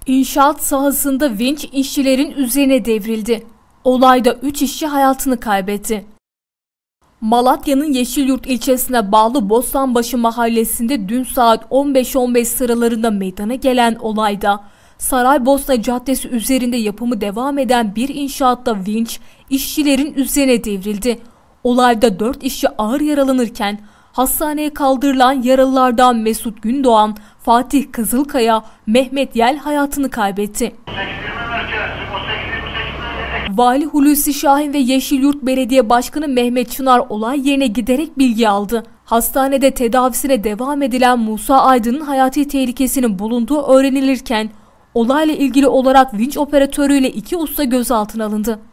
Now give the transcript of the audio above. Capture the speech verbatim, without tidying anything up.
İnşaat sahasında vinç işçilerin üzerine devrildi. Olayda üç işçi hayatını kaybetti. Malatya'nın Yeşilyurt ilçesine bağlı Bostanbaşı mahallesinde dün saat on beş on beş sıralarında meydana gelen olayda Saraybosna Caddesi üzerinde yapımı devam eden bir inşaatta vinç işçilerin üzerine devrildi. Olayda dört işçi ağır yaralanırken hastaneye kaldırılan yaralılardan Mesut Gündoğan, Fatih Kızılkaya, Mehmet Yel hayatını kaybetti. Vali Hulusi Şahin ve Yeşilyurt Belediye Başkanı Mehmet Çınar olay yerine giderek bilgi aldı. Hastanede tedavisine devam edilen Musa Aydın'ın hayati tehlikesinin bulunduğu öğrenilirken olayla ilgili olarak vinç operatörüyle iki usta gözaltına alındı.